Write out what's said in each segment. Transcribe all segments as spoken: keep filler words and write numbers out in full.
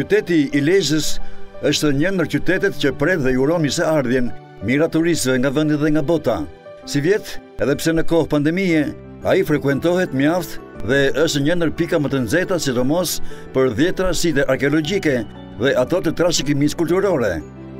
Qyteti i Lezhës është një ndër qytetet që pret dhe uron mirëseardhjen mira turistëve nga vendi dhe nga bota. Si vjet, edhe pse në kohë pandemie, ai frekuentohet mjaft dhe është një ndër pika më të nxehta, sidomos për dhjetra site arkeologjike dhe ato të trashëgimisë kulturore.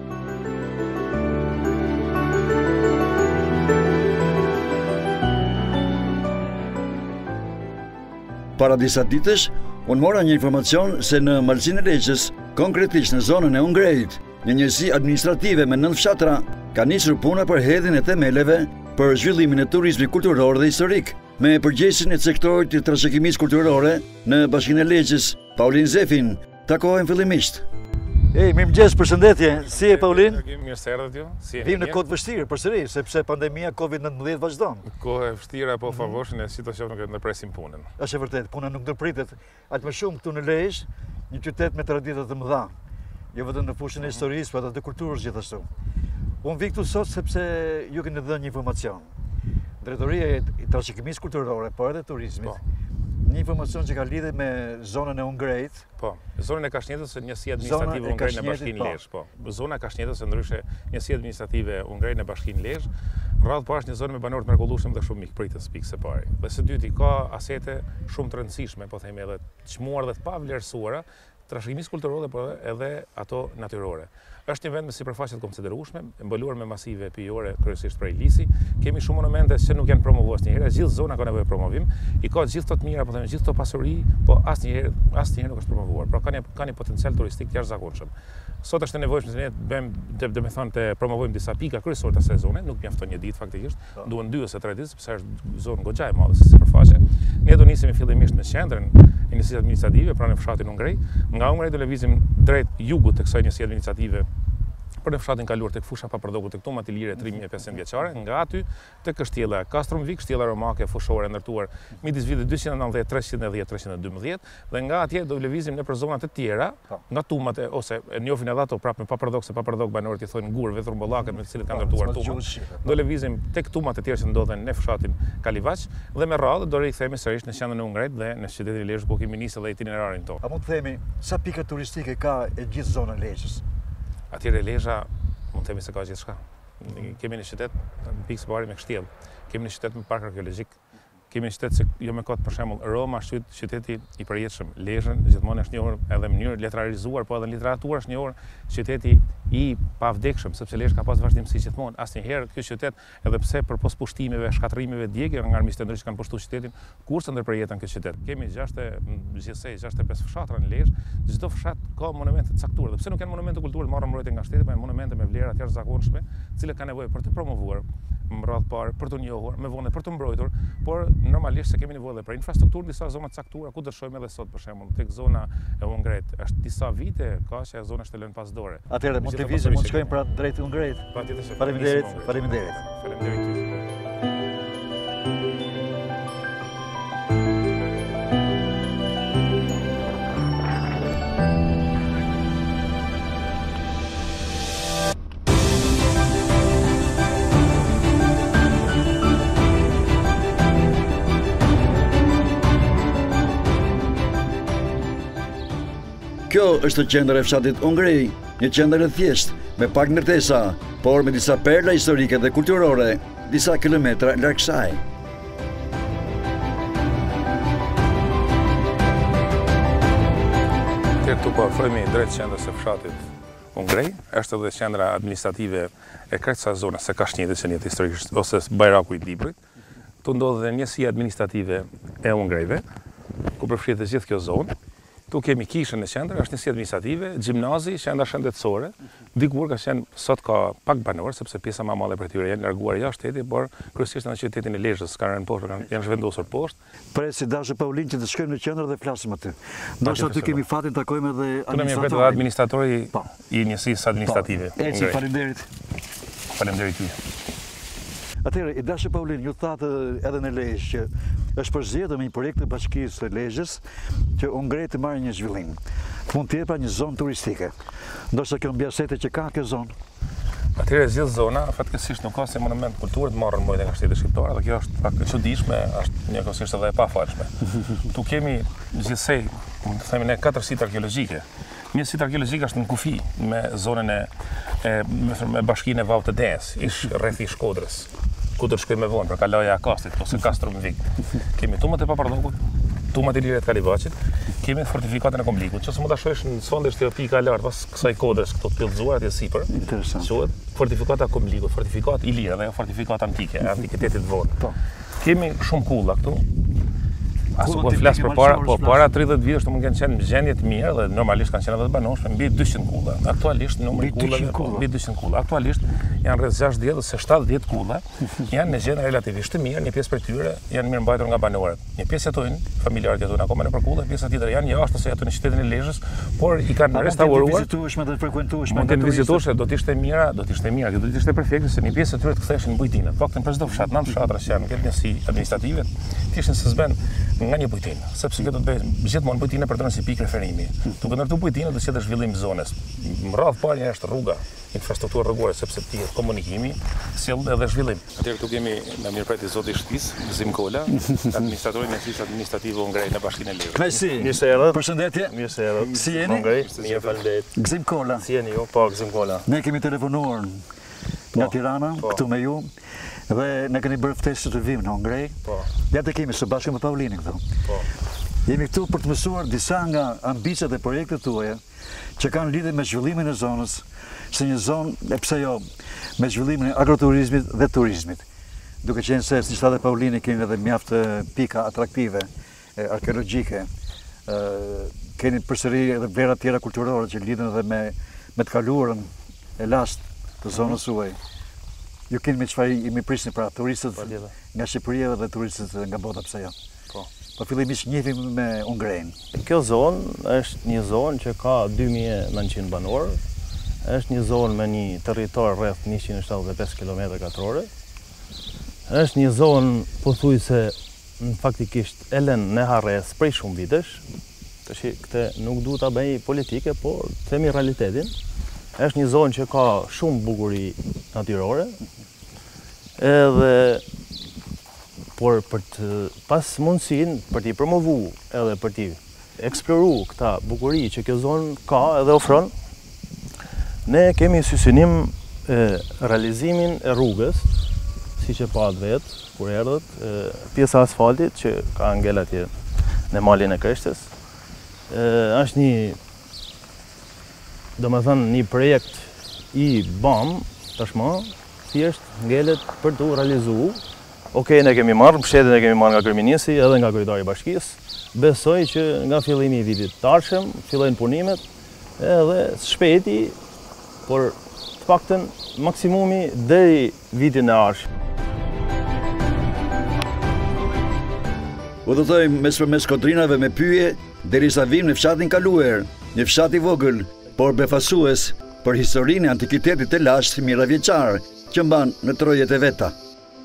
Para disa ditësh, unë mora një informacion se në malësinë e Lezhës, konkretisht në zonën e Ungrejt, një njësi administrative me nëntë fshatra, ka nisur puna për hedhjen e themeleve për zhvillimin e turizmit kulturor dhe historik, me përgjegjësinë e sektorit të trashëgimisë kulturore në Bashkinë e Lezhës. Paulin Zefin takohen fillimisht. Ej, mirëmëngjes, përshëndetje. Si e Paulin? Mirë se erdhët ju. Si e Vim në kohë të vështirë përsëri, sepse pandemia Covid nëntëmbëdhjetë vazhdon. Kohë e vështira, po favoshin e situacion nuk e ndërpresim punën. Është e vërtet, puna nuk ndërpritet. Aq më shumë këtu në Lezhë, një qytet me tradita të mëdha, jo vetëm në fushën e historisë, por edhe të kulturës gjithashtu. Unë vi këtu sot sepse ju keni dhënë një informacion. Drejtoria e trashëgimisë kulturore, por edhe turizmit. Një informacion që ka lidhje me zonën e Ungrejt. Po, zonën e Kashnetës është njësi administrative Ungrej në Bashkinë Lezhë, po. Zona e Kashnetës është ndryshe njësi administrative Ungrej në Bashkinë Lezhë. Radhë po është një zonë me banor të mrekullueshëm dhe shumë mikpritës pikë së pari. Dhe së dyti ka asete shumë të rëndësishme, po themi edhe të çmuar dhe të pavlerësuara, trashëgimisë kulturore, por edhe ato natyrore. Është një vend me sipërfaqe të konsiderueshme, mbuluar me masive pijore, kryesisht prej lisi. Kemi shumë monumente që nuk janë promovuar asnjëherë, gjithë zona ka nevojë promovim. I ka gjithë këto të mira, po themi gjithë këto pasuri, po asnjëherë asnjëherë nuk është promovuar. Pra ka një ka një potencial turistik të jashtëzakonshëm. Sot është e nevojshme se ne bëjmë, do të thonë, të promovojmë disa pika kryesore të asaj zone, nuk mjafton një ditë faktikisht, duhen dy ose tre ditë, sepse është zonë goxha e madhe si sipërfaqe. Ne do nisemi fillimisht me qendrën e njësisë administrative pranë fshatit Ungrej. Nga Ungrej do lëvizim drejt jugut të kësaj njësie administrative për në fshatin kaluar tek fusha Papardoku tek Toma Tilire tre mijë e pesëqind vjeçare, nga aty tek kështjella Kastrumvik, kështjella romake fushore ndërtuar midis viteve dyqind e nëntëdhjetë, treqind e dhjetë, treqind e dymbëdhjetë, dhe nga atje do lëvizim nëpër zona të tjera, nga tumat e, ose e njohin edhe ato prapë me Papardok, se Papardok banorët i thonë gur, vetë rumbollakët me të cilët kanë ndërtuar tumat. Do lëvizim tek tumat e tjera që ndodhen në fshatin Kalivaç dhe me radhë do rikthehemi sërish në qendrën e Ungrejt dhe në qytetin e Lezhës ku kemi nisë edhe itinerarin tonë. A mund të themi sa pika turistike ka e gjithë zona e Lezhës? Atyre Lezhë mund të themi se ka gjithçka. Kemi një qytet në pikë së pari me kështjellë, kemi një qytet me park arkeologjik, kemi një qytet se jo me kot për shembull Roma është qyteti i përjetshëm. Lezhën gjithmonë është njohur edhe në mënyrë letrarizuar, po edhe në literaturë është njohur qyteti i pavdekshëm, sepse Lezhë ka pas vazhdimsi gjithmonë. Asnjëherë ky qytet, edhe pse përpos pushtimeve, shkatërimeve, djegjeve nga armiqtë ndryshëm kanë pushtuar qytetin, kurse ndërpërjetën ky qytet. Kemi gjithsej gjashtëdhjetë e pesë fshatra në Lezhë, çdo fshat ka monumente të caktuara, dhe pse nuk janë monumente kulturore të marrë mbrojtje nga shteti, por janë monumente me vlera të jashtëzakonshme, të cilat kanë nevojë për të promovuar më radh parë, për të njohur, me vonë për të mbrojtur, por normalisht se kemi nevojë edhe për infrastrukturë disa zona të caktuara, ku do të shohim edhe sot për shembull, tek zona e Ungrejt, është disa vite ka që zona është lënë pas dore. Atëherë mund të vizim, mund të shkojmë pra drejt Ungrejt. Patjetër. Faleminderit, faleminderit. Faleminderit ju. Kjo është qendra e fshatit Ungrej, një qendër e thjeshtë, me pak ndërtesa, por me disa perla historike dhe kulturore, disa kilometra larg kësaj. Këtu po afrohemi drejt qendrës së fshatit Ungrej, është edhe qendra administrative e krejt kësaj zone së Kashnetës që njëhet historikisht ose Bajraku i Librit. Tu ndodhet njësia administrative e Ungrejve, ku përfshihet gjithë kjo zonë. Tu kemi kishën në qendër, është njësi administrative, gjimnazi, qendra shëndetësore. Dikur ka qenë, sot ka pak banor, sepse pjesa më e madhe prej tyre janë larguar jashtë shtetit, por kryesisht në qytetin e Lezhës kanë rënë poshtë, janë zhvendosur poshtë. Presi dashë Paulin që të shkojmë në qendër dhe flasim aty. Ndoshta aty kemi fatin takojmë edhe administratorin. Këtu administratori i njësisë administrative. Eci, faleminderit. Faleminderit ju. Atëherë, i dashë Paulin, ju thatë edhe në Lezhë që është përzgjedhur me një projekt të Bashkisë së Lezhës që Ungrejt të marrin një zhvillim. Mund të jetë pra një zonë turistike. Ndoshta kjo mbi asete që ka kjo zonë. Atëherë gjithë zona fatkeqësisht nuk ka si monument kulturë të marrën mbrojtje nga shteti shqiptar, dhe kjo është pak e çuditshme, është njëkohësisht edhe e pafalshme. Tu kemi gjithsej, mund të themi ne katër site arkeologjike. Mjedisit arkeologjik është në kufi me zonën e, e me bashkinë e Vallë të Des, ish rreth i Shkodrës, ku do të shkojmë më vonë për kalaja e Akastit ose Kastrumvik. Kemi tumat e Papardokut, tumat e lirë të Kalivacit, kemi fortifikatën e Komblikut, që mund ta shohësh në sondë është pika e lartë pas kësaj kodrës këto të pillëzuar atje sipër. Interesant. Quhet fortifikata e Komblikut, fortifikat i lirë dhe jo fortifikat antike, e antikitetit vonë. Po. Kemi shumë kulla këtu. Asu po flas për para, po para tridhjetë vjetësh të mund kanë qenë në gjendje të mirë dhe normalisht kanë qenë edhe të banorshme mbi dyqind kulla. Aktualisht numri i kullave mbi dyqind kulla. Aktualisht janë rreth gjashtëdhjetë ose shtatëdhjetë kulla, janë në gjendje relativisht të mirë, një pjesë prej tyre janë mirë mbajtur nga banorët. Një pjesë jetojnë familjarët jetojnë akoma nëpër kulla, pjesa tjetër janë jashtë ose jetojnë në qytetin e Lezhës, por i kanë restauruar. Vizitueshme dhe frekuentueshme. Mund të vizitosh, do të ishte mira, do të ishte mira, do të ishte perfekte se një pjesë e tyre të ktheheshin në bujtinë. Faktën për çdo fshat, nën fshatra që janë këtë njësi administrative, kishin së zben nga një bujtinë, sepse kjo do të bëjë gjithmonë bujtinë për të rënë si pikë referimi. Duke ndërtuar bujtinë do të jetë zhvillim zonës. Më radh parë është rruga, infrastruktura rrugore, sepse ti komunikimi sjell edhe zhvillim. Atëherë këtu kemi në mirëpritje zoti i shtëpisë, Gzim Kola, administratori i njësisë administrative Ungrej në Bashkinë e Lezhës. Kënaqësi. Mirë se erdhët. Përshëndetje. Mirë se erdhët. Si jeni? Ungrej, mirë faleminderit. Gzim Kola. Si jeni ju? Po, Gzim Kola. Ne kemi telefonuar nga Tirana, këtu me ju, dhe ne keni bërë ftesë të vim në Ungrej. Po. Ja të kemi së bashku me Paulinin këtu. Po. Jemi këtu për të mësuar disa nga ambicet e projektet tuaja që kanë lidhje me zhvillimin e zonës, se një zonë, e pse jo, me zhvillimin e agroturizmit dhe turizmit. Duke qenë se, si thate Paulini, keni edhe mjaft pika atraktive, arkeologjike, keni përsëri edhe vlera tjera kulturore që lidhen edhe me, me të kaluarën e last të zonës suaj. Ju keni me çfarë i mi prisni pra turistët nga Shqipëria dhe turistët nga bota, pse jo? Po. Po fillimisht njehemi me Ungrejnë. Kjo zonë është një zonë që ka dy mijë e nëntëqind banorë. Është një zonë me një territor rreth njëqind e shtatëdhjetë e pesë kilometra katror. Është një zonë pothuajse faktikisht e lënë në harres prej shumë vitesh. Tash këtë nuk duhet ta bëj politike, por themi realitetin. Është një zonë që ka shumë bukuri natyrore. Edhe por për të pas mundësin për t'i promovu edhe për t'i eksploru këta bukuri që kjo zonë ka edhe ofron, ne kemi synim e, realizimin e rrugës, si që pat vetë, kur erdhët, e, pjesa asfaltit që ka ngel atje në malin e Kreshtes. E, është një, do më thënë, një projekt i bam, tashma, thjesht ngelet për të realizu. Okej, ne kemi marrë, mbështetjen e kemi marrë nga kryeministri edhe nga kryetari i bashkisë. Besoj që nga fillimi i vitit të ardhshëm fillojnë punimet edhe shpejti, por të paktën maksimumi deri vitin e ardhshëm. Udhëtojmë mes përmes kodrinave me pyje derisa vim në fshatin kaluar, një fshat i vogël, por befasues për historinë e antikitetit të lashtë mijëravjeçar që mban në trojet e veta.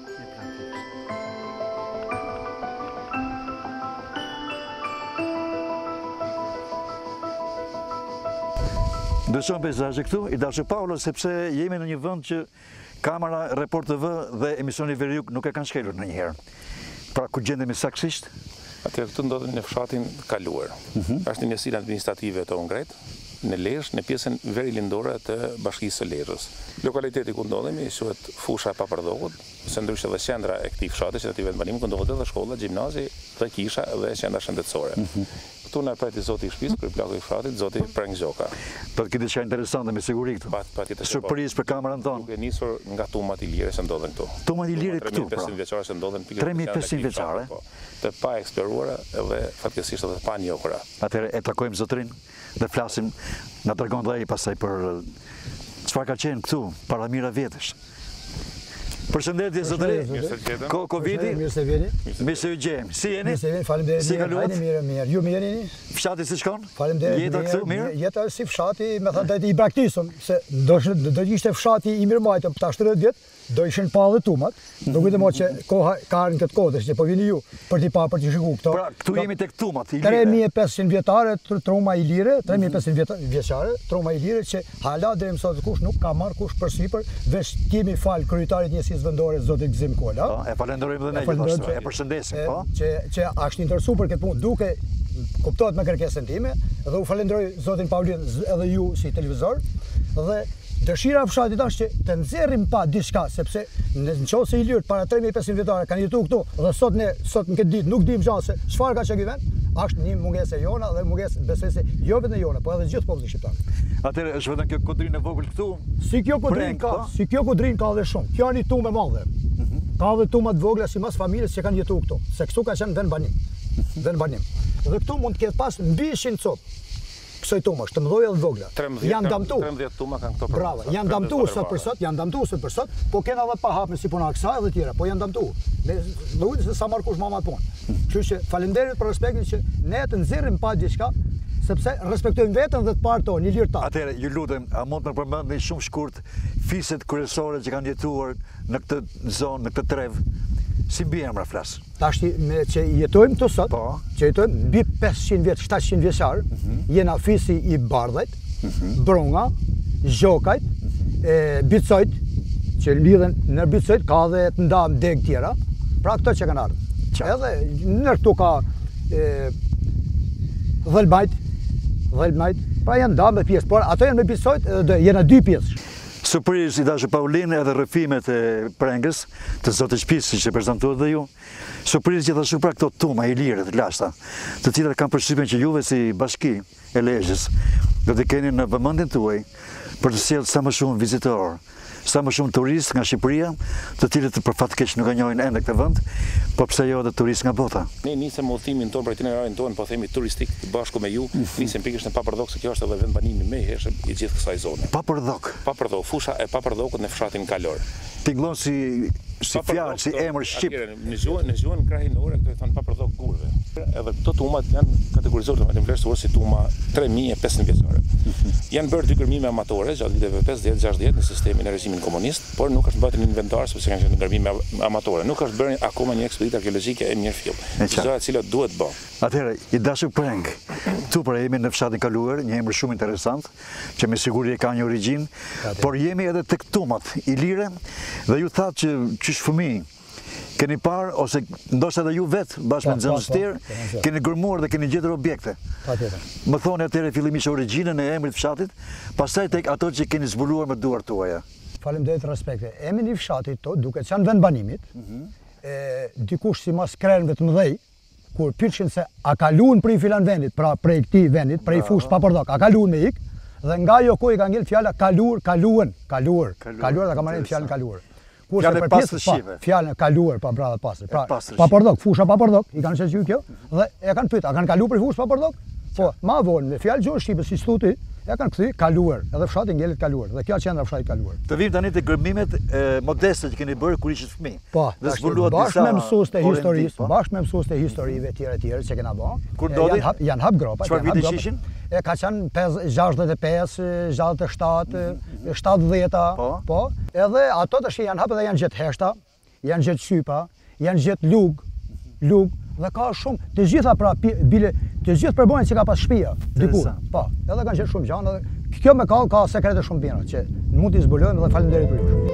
Ndryshon peizazhe këtu, i dashur Paulo, sepse jemi në një vend që kamera, Report T V dhe emisioni Veriuk nuk e kanë shkelur ndonjëherë. Pra ku gjendemi saktësisht? Atëherë këtu ndodhemi në fshatin kaluar. Është një njësi administrative të Ungrejt, në Lezhë, në pjesën verilindore të bashkisë së Lezhës. Lokaliteti ku ndodhemi quhet Fusha e Papardokut, ose ndryshe dhe qendra e këtij fshati, që aty vetë banimi ku ndodhet edhe shkolla, gjimnazi dhe kisha dhe qendra shëndetësore. Këtu na preti zoti i shtëpisë, kryeplaku i fshatit, zoti Preng Gjoka. Do të ketë çfarë interesante me siguri këtu. Patjetër. Surprizë për kamerën tonë. Duke nisur nga tumat i lirë që ndodhen këtu. Tumat i lirë këtu, pra. tre mijë e pesëqind vjeçare që ndodhen pikërisht. tre mijë e pesëqind vjeçare. Të pa eksploruara dhe fatkeqësisht edhe pa njohura. Atëherë e takojmë zotrin dhe flasim, na tregon dhe ai pastaj për çfarë ka qenë këtu para mijëra vjetësh. Përshëndetje zotëri. Ko Covidi. Mirë se vjeni. Mirë se u gjejmë. Si jeni? Mirë se vjeni. Faleminderit. Si kaluat? Hajde mirë, mirë. Ju mirë jeni? Fshati si shkon? Faleminderit. Jeta këtu mirë? Jeta si fshati, me thënë i braktisëm, se do do ishte fshati i mirëmbajtur për ta shtridhjetë vjet, do ishin pa edhe tumat. Do kujtë mo që koha ka në këtë kohë, që po vini ju për t'i pa, për t'i shikuar këto. Pra, këtu jemi tek tumat i lirë. tre mijë e pesëqind vjetare truma i lirë, tre mijë e pesëqind vjeçare truma i lirë që hala deri më sot kush nuk ka marr kush përsipër, veç kemi fal kryetarit njësisë vendore zotit Gzim Kola. Po, e falenderojmë dhe ne gjithashtu. E përshëndesim, po. Që që është interesuar për këtë punë, duke kuptohet me kërkesën time Dhe u falenderoj zotin Paulin edhe ju si televizor, dhe dëshira e fshatit është që të nxjerrim pa diçka, sepse në qoftë se i lirët para tre mijë e pesëqind vjetare kanë jetuar këtu dhe sot ne sot në këtë ditë nuk dimë gjë se çfarë ka çka ky vend, është një mungesë e jona dhe mungesë besoj se jo vetëm e jona, por edhe gjithë popullit shqiptar. Atëherë është vetëm kjo kodrinë e vogël këtu. Si kjo kodrinë ka, si kjo kodrinë ka edhe shumë. Kjo është një tumë e madhe. Ka edhe tuma të vogla sipas familjes që kanë jetuar këtu, se këtu ka qenë vend banim. Vend banim. Dhe këtu mund të ketë pas mbi njëqind copë. Kësaj tumash, të mëdhoja dhe vogla. Janë damtu. trembëdhjetë tuma kanë këto për. Bravo, janë damtu sot për sot, janë damtu sot për sot, po kena edhe pa hapme si puna kësaj dhe tjera, po janë damtu. Ne duhet se sa markush mama punë. Kështu që falenderit për respektin që ne të nxjerrim pa diçka, sepse respektojmë veten dhe të parë tonë, një lirë ta. Atëherë, ju lutem, a mund të më përmendni shumë shkurt fiset kryesore që kanë jetuar në këtë zonë, në këtë trev? Si mbi emra flas? Tashti me që jetojmë këtu sot, po, që jetojmë mbi pesëqind vjet, shtatëqind vjeçar, mm -hmm. jena fisi i Bardhajt, mm -hmm. Bronga, Zhokajt, e, Bicojt, që lidhen në Bicojt ka edhe të ndam deg tjera, pra këto që kanë ardhur. Edhe në këtu ka e, Dhelbajt, Dhelbajt, pra janë ndam me pjesë, por ato janë me Bicojt dhe jena dy pjesë. Surprizë i dashur Paulin edhe rrëfimet e prengës të zotit shtëpisë që prezantuat dhe ju. Surprizë gjithashtu pra këto tuma i lirë të lashta, të cilat kanë përshtypjen që juve si bashki e Lezhës do të keni në vëmendjen tuaj për të sjellë sa më shumë vizitorë, sa më shumë turistë nga Shqipëria, të cilët për fat keq nuk e njohin ende këtë vend, po pse jo edhe turistë nga bota. Ne nisëm udhimin tonë për itinerarin tonë, po themi turistik bashku me ju, nisëm pikërisht në Papërdhok, se kjo është edhe vend banimi më i hershëm i gjithë kësaj zone. Papërdhok. Papërdhok, fusha e Papërdhokut në fshatin Kalor. Tingëllon si si fjalë, si emër shqip. Në gjuhën në gjuhën krahinore këto i thon Papërdhok gurve. Edhe këto tumat janë kategorizuar në vlerësuar si tuma tre mijë e pesëqind vjeçare. Janë bërë dy gërmime amatore gjatë viteve pesëdhjetë gjashtëdhjetë në sistemin e regjimit komunist, por nuk është mbajtur në inventar sepse kanë qenë gërmime amatore. Nuk është bërë akoma një ekspeditë arkeologjike e mirëfill, gjëra të cilat duhet bë. Atëherë, i dashur preng, tu pra jemi në fshatin Kaluar, një emër shumë interesant, që me siguri e ka një origjinë, por jemi edhe tek tumat i lire, dhe ju thatë që qysh fëmijë keni parë, ose ndoshta edhe ju vetë, bashkë me nxënës tjerë, keni gërmuar dhe keni gjetur objekte. Më thoni atëherë fillimisht origjinën e emrit fshatit, pastaj tek ato që keni zbuluar me duart tuaja. Faleminderit respekte. Emri i fshatit to duket se janë vend banimit. E dikush si mas krenëve të mëdhej, kur pyetën se a ka luan prej filan vendit, pra prej këtij vendit, prej fushë Papërdhok, a ka luan me ik? Dhe nga ajo kohë ka ngel fjala kaluar, kaluan, kaluar, kaluar dhe ka marrë fjalën kaluar. Fjalën e pastër shqipe. Fjalën kaluar pa brada pastër. Pra Papërdhok, fusha Papërdhok, i kanë thënë kjo dhe e kanë pyetur, a kanë kaluar për fushë Papërdhok? Po, ma vonë me fjalë gjuhë shqipe si stuti, ja kanë kthy kaluar, edhe fshati ngelet kaluar. Dhe kjo është qendra fshatit kaluar. Të vim tani te gërmimet modeste që keni bërë kur ishit fëmijë. Po, dhe zbuluat disa bashkë me mësues të historisë, bashkë me mësues të historive të tjera të tjera që kena bërë. Kur ndodhi? Janë hap gropa. Çfarë viti ishin? E ka qenë gjashtëdhjetë e pesë, gjashtëdhjetë e shtatë, shtatëdhjetë, po. Edhe ato tash janë hap dhe janë gjetë heshta, janë gjetë sypa, janë gjetë lug, lug dhe ka shumë, të gjitha pra bile, të gjithë përbojnë që ka pas shtëpia diku. Po, edhe kanë gjetë shumë gjëra dhe kjo me ka ka sekrete shumë tjera që mund t'i zbulojmë dhe faleminderit për ju.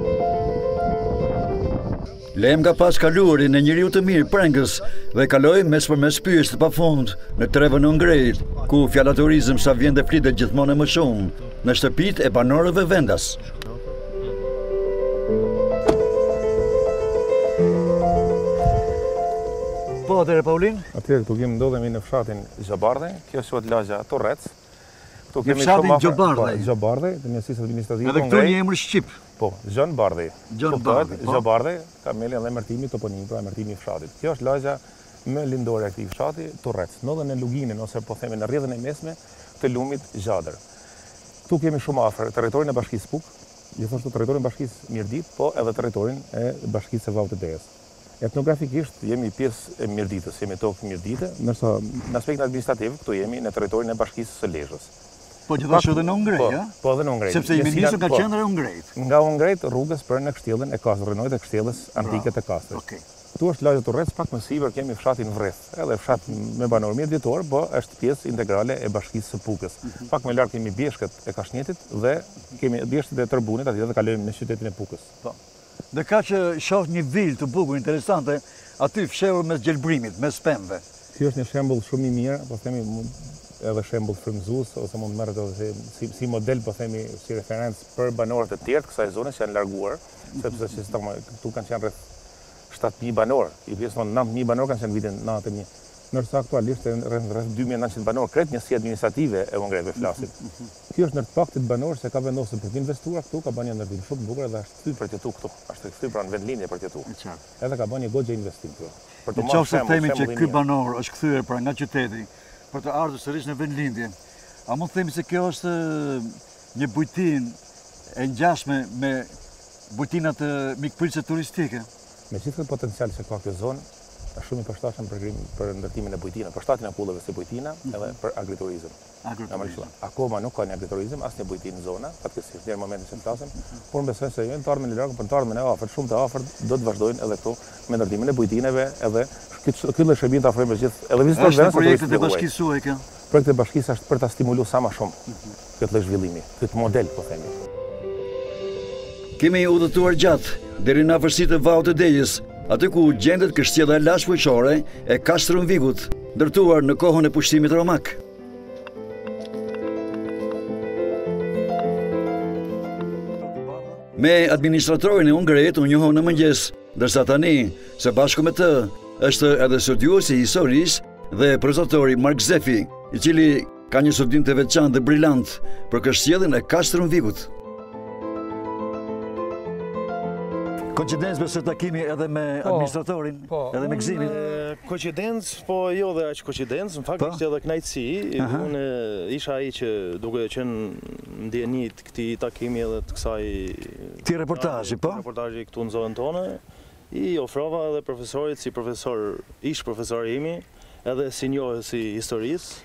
Lejmë nga pas kaluari në njeriu të mirë prengës dhe kalojmë mes përmes pyetjes të pafund në trevën e Ungrejt, ku fjala turizëm sa vjen dhe flitet gjithmonë më shumë në shtëpitë e banorëve vendas. Po, atëre Paulin? Atëre këtu kemi ndodhemi në fshatin Gjobardhe, kjo quhet lagja Torrec. Këtu kemi fshatin Gjobardhe. Gjobardhe, të mjesisë administrative. Edhe këtu një emër shqip. Po, Gjon Bardhi. Gjon Bardhi. Gjobardhe ka melin dhe emërtimi toponim, pra emërtimi i fshatit. Kjo është lagja më lindore e këtij fshati, Torrec. Ndodhen në luginën ose po themi në rrjedhën e mesme të lumit Gjadër. Këtu kemi shumë afër territorin e bashkisë Puk, gjithashtu territorin e bashkisë Mirdit, po edhe territorin e bashkisë së Vallët të Dejes. Etnografikisht jemi pjesë e Mirditës, jemi tokë Mirdite, ndërsa në aspektin administrativ këtu jemi në territorin e bashkisë së Lezhës. Po gjithashtu edhe në Ungrej, ja? Po edhe në Ungrej. Sepse jemi nisur nga qendra e Ungrejt. Nga Ungrejt rrugës për në kështjellën e Kastrës, rrënojët e kështjellës antike të Kastrës. Ktu është lagja Torrec, pak më sipër kemi fshatin Vreth, edhe fshat me banor mirë vjetor, po është pjesë integrale e bashkisë së Pukës. Pak më lart kemi bjeshkët e Kashnjetit dhe kemi bjeshkët e Tërbunit, aty dhe kalojmë në qytetin e Pukës. Po. Dhe ka që shoh një vilë të bukur interesante aty fshehur mes gjelbrimit, mes pemëve. Ky është një shembull shumë i mirë, po themi edhe shembull frymëzues ose mund merret edhe si, si model po themi si referencë për banorët e tjerë të kësaj zone që janë larguar, sepse që këtu kanë qenë rreth shtatë mijë banorë, i pjesë thonë nëntë mijë banorë kanë qenë vitin nëntëdhjetë mijë. Ndërsa aktualisht rreth rreth dy mijë e nëntëqind banorë kretë njësi administrative e Ungrejve flasim. Ky është ndër paktit banorë se ka vendosur për të investuar këtu, ka bën një ndërtim shumë të bukur dhe është kthy për të jetuar këtu, është kthy pranë vendlinje për të jetuar. Edhe ka bën një goxhë investim këtu. Për të marrë shembull, themi që ky banor është kthyer pra nga qyteti për të ardhur sërish në vendlindje. A mund të themi se kjo është një bujtinë e ngjashme me bujtinat e mikpritëse turistike? Me gjithë këtë potencial që ka kjo zonë, është shumë i përshtatshëm për, për ndërtimin e bujtina, për shtatin e pullave si bujtina, edhe për agriturizëm. Agriturizëm. Akoma nuk ka një agriturizëm, asnjë bujtinë në zona, fatkeqësisht deri në momentin që flasim, por besoj se jo në të ardhmen e larg, por në të ardhmen e afërt, shumë të afërt, do të vazhdojnë edhe këtu me ndërtimin e bujtineve, edhe ky lloj shërbimi ta ofrojmë gjithë, edhe vizitorëve të projektet e bashkisë suaj kjo. Projekti i bashkisë është për ta stimuluar sa më shumë këtë lloj zhvillimi, këtë model po themi. Kemi udhëtuar gjatë deri në afërsitë e Vallit të Delës, aty ku gjendet kështjella e lashtë fuqishore e Castrum Vigut, ndërtuar në kohën e pushtimit romak. Me administratorin e Hungarisë u njohëm në mëngjes, ndërsa tani, së bashku me të, është edhe studiuesi i historisë dhe prozatori Mark Zefi, i cili ka një studim të veçantë dhe brillant për kështjellën e Castrum Vigut. Koincidencë besoj takimi edhe me administratorin, edhe me Gzimin. Koincidencë, po jo dhe aq koincidencë, në fakt ishte edhe kënaqësi. Unë isha ai që duke qenë ndjeni të këtij takimi edhe të kësaj ti reportazhi, po? Reportazhi këtu në zonën tonë, i ofrova edhe profesorit si profesor, ish profesori imi, edhe si njohësi historisë.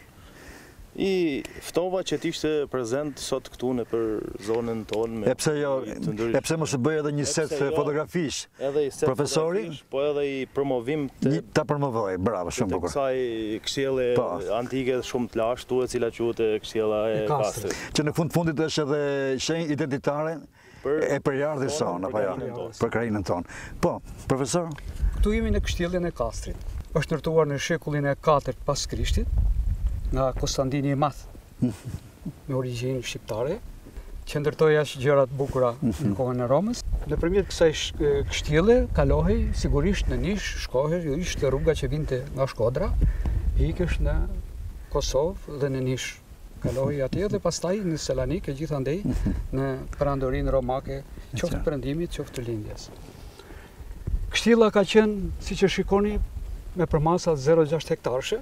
I ftova që t'ishte prezent sot këtu në për zonën tonë. E pse jo, e pse mos e bëj edhe një set fotografish, profesori? Po edhe i promovim të... Ta promovoj, bravo, shumë bukur. Të kësaj kështjelle antike shumë të lashtu, e cila quhet kështjella e Kastrit. Që në fund fundit është edhe shenjë identitare e përjardhjes sonë, apo jo, për krahinën tonë. Po, profesor? Këtu jemi në kështjellën e Kastrit. Është ndërtuar në shekullin e katërt pas Krishtit, nga Konstantini i Madh, me origjinë shqiptare, që ndërtoi aq gjëra të bukura në kohën e Romës. Nëpërmjet kësaj kështjelle kalohej sigurisht në Nish, shkohej, jo ishte rruga që vinte nga Shkodra, e ikesh në Kosovë dhe në Nish. Kalohej atje dhe pastaj në Selanik e gjithandej në perandorinë romake, qoftë perëndimit, qoftë të lindjes. Kështjella ka qenë, siç e shikoni, me përmasa zero gjashtë hektarëshe,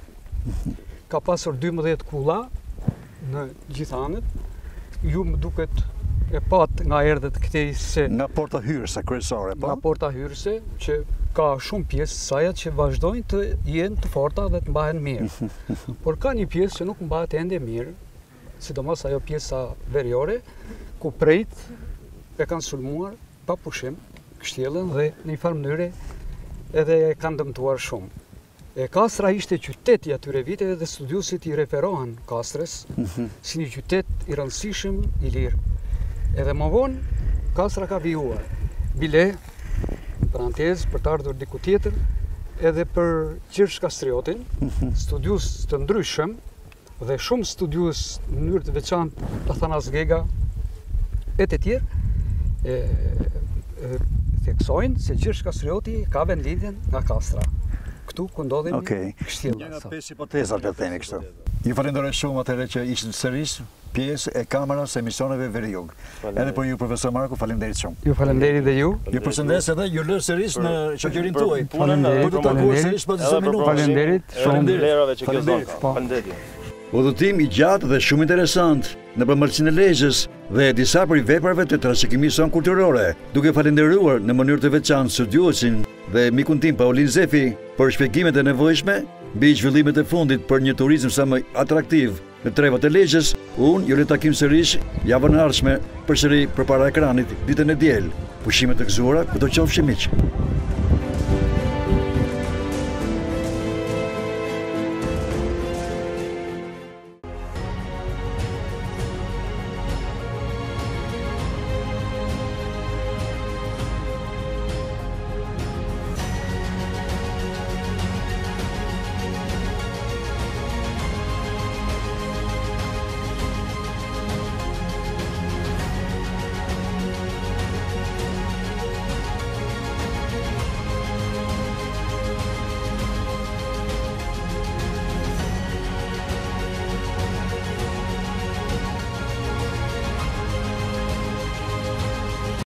ka pasur dymbëdhjetë kulla në gjithë anët. Ju më duket e pat nga erdhët këtej se... Nga porta hyrëse kryesore, po? Nga porta hyrëse, që ka shumë pjesë sajat që vazhdojnë të jenë të forta dhe të mbahen mirë. Por ka një pjesë që nuk mbahet ende mirë, sidomos ajo pjesa veriore, ku prejt e kanë sulmuar pa pushim kështjellën dhe në një farë mënyre edhe e kanë dëmtuar shumë. E Kastra ishte qyteti atyre viteve dhe studiuesit i referohen Kastrës si një qytet i rëndësishëm i lirë. Edhe më vonë, Kastra ka vijuar. Bile, parantezë, për të ardhur diku tjetër, edhe për Qirsh Kastriotin, studius të ndryshëm dhe shumë studius në mënyrë të veçantë, Athanas Gega e të tjerë, e, e, theksojnë se Qirsh Kastrioti ka vendlindjen nga Kastra. Këtu ku ndodhin kështjella. Një nga pesë hipotezat le të themi kështu. Ju falenderoj shumë atëherë që ishit sërish pjesë e kamerës së emisioneve Veriug. Edhe për ju profesor Marku, faleminderit shumë. Ju faleminderit dhe ju. Ju përshëndes edhe ju lë sërish në shoqërinë tuaj. Faleminderit. Do të takuar sërish pas disa minuta. Faleminderit shumë vlerave që kjo zonë ka. Faleminderit. Udhëtim i gjatë dhe shumë interesant në përmërcinë e Lezhës dhe disa prej veprave të trashëgimisë sonë kulturore, duke falenderuar në mënyrë të veçantë studiuesin dhe mikun tim Paulin Zefi për shpjegimet e nevojshme mbi zhvillimet e fundit për një turizëm sa më atraktiv në trevat e Lezhës. Unë ju le takim sërish javën e ardhshme përsëri përpara ekranit ditën e diel. Pushime të gëzuara, kudo qofshi miq.